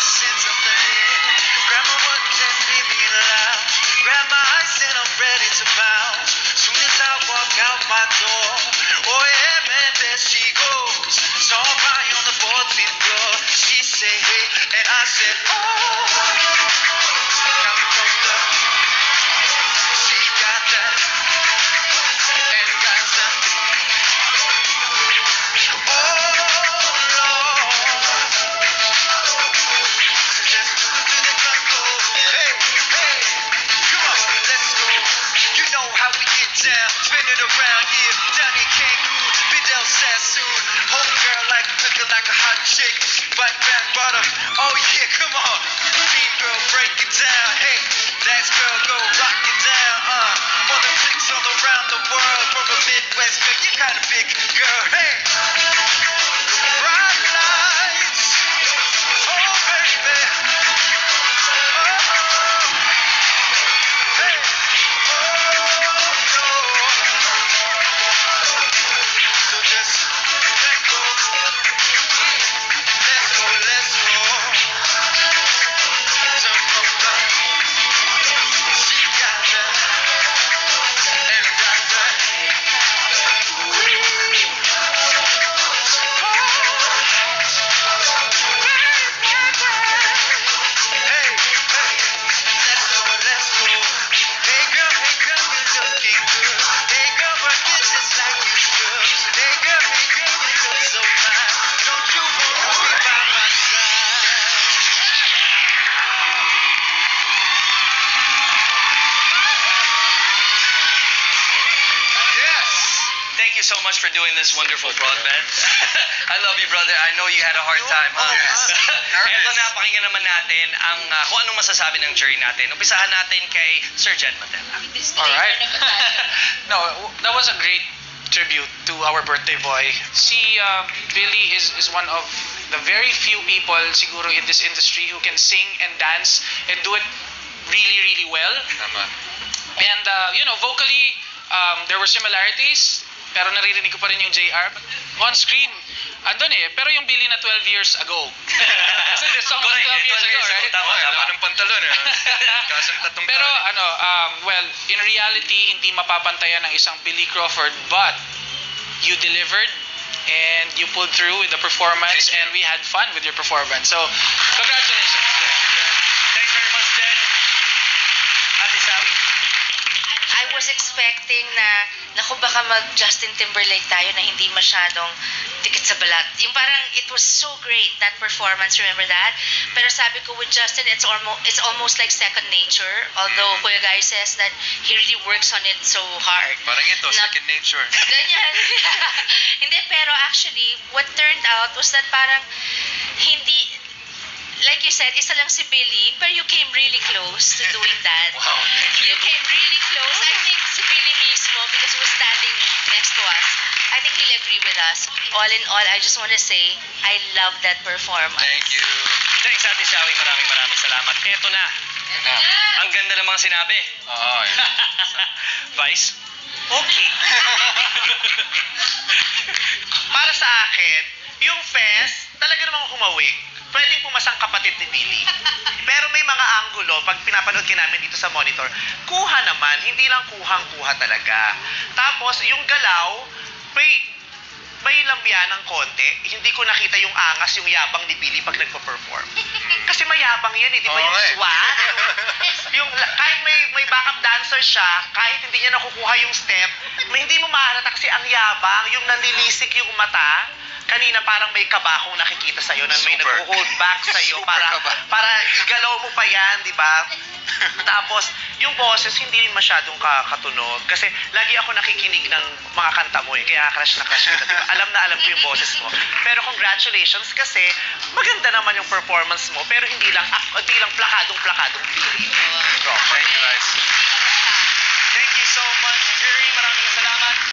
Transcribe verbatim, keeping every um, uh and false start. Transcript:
sense of the head. Grab my ones and leave me in the lounge. Grab my ice and I'm ready to bounce. Soon as I walk out my door, oh yeah, man, there she goes. Saw by on the fourteenth floor. She say hey, and I said oh. Come from the, she got that, and got that. Oh Lord, so just do it to the front door. Hey, hey, come on, let's go. You know how we get down, spin it around here, down in Cancun, Fidel Sassoon. Home girl like looking like a hot chick, butt back butter. Oh yeah, come on, mean girl, break it down. Hey, last girl, go rock it down. Uh, for the chicks all around the world, from the Midwest, girl, you got a big girl. Hey, bright lights, oh baby, oh, hey, oh no. So just let go. Let's go, let's go. Turn from the, she got that, and got that. Hey, hey, let's go, let's go. Hey girl, hey girl, you're looking good. Hey girl, work it just like you should. Hey girl, hey girl, you look so fine. Don't you wanna be by my side? Yes. Thank you so much for doing this wonderful broadband. I love you, brother. I know you had a hard time. Huh? Oh, yes. Nervous. Eto na, pakinggan naman natin ang uh, kung anong masasabi ng jury natin. Umpisahan natin kay Sir Jed Matela. All right. No, that was a great tribute to our birthday boy. Si uh, Billy is, is one of the very few people siguro in this industry who can sing and dance and do it really, really well. Tama. And, uh, you know, vocally, um, there were similarities, pero naririnig ko pa rin yung J R. But on screen, andun eh. Pero yung Billy na twelve years ago. Kasi the song was Correct, twelve years ago, right? Tama, Oh, tama. alam ng pantalon eh. Kasang tatong Pero ano, um, well, in reality, hindi mapapantayan ng isang Billy Crawford, but you delivered and you pulled through with the performance and we had fun with your performance. So, congratulations. Thanks very much, Jed. Ate Sawi? I was expecting na, naku baka mag-Justin Timberlake tayo na hindi masyadong dikit sa balat. Yung parang, it was so great, that performance, remember that? Pero sabi ko with Justin, it's almost, it's almost like second nature. Although Kuya Guy says that he really works on it so hard. Parang ito, Na- second nature. Ganyan. Hindi, pero actually, what turned out was that parang hindi, like you said, isa lang si Billy, pero you came really close to doing that. Wow, thank you. You came really close. I think si Billy mismo, because he was standing next to us, I think he'll agree with us. All in all, I just want to say, I love that performance. Thank you. Thanks, Ate Sawi. Maraming maraming salamat. Eto na. Yun na. Ang ganda ng mga sinabi. Oo, yun. Vice? Okay. Para sa akin, yung fest, talaga namang humawik. Pwedeng pumasang kapatid ni Billy. Pero may mga anggulo, pag pinapanood ka namin dito sa monitor, kuha naman, hindi lang kuhang-kuha talaga. Tapos, yung galaw, may, may lambyan ng konti. Hindi ko nakita yung angas, yung yabang ni Billy pag nagpa-perform. Kasi mayabang yan eh, di ba? Oo Yung nga eh. swat, yung, yung, kahit may, may backup dancer siya, kahit hindi niya nakukuha yung step, may, hindi mo mahalata kasi ang yabang, yung nanlilisik yung mata. Kanina parang may kabakong nakikita sa'yo na may Super. nag-hold back sa'yo Super para, kaba. para igalaw mo pa yan, di ba? Tapos, yung boses, hindi rin masyadong kakatunog. Kasi lagi ako nakikinig ng mga kanta mo eh. Kaya crush na crush kita, di ba? Alam na alam ko yung boses mo. Pero congratulations kasi maganda naman yung performance mo. Pero hindi lang, ah, hindi lang plakadong-plakadong Billy. Thank you, guys. Thank you so much, jury. Maraming salamat.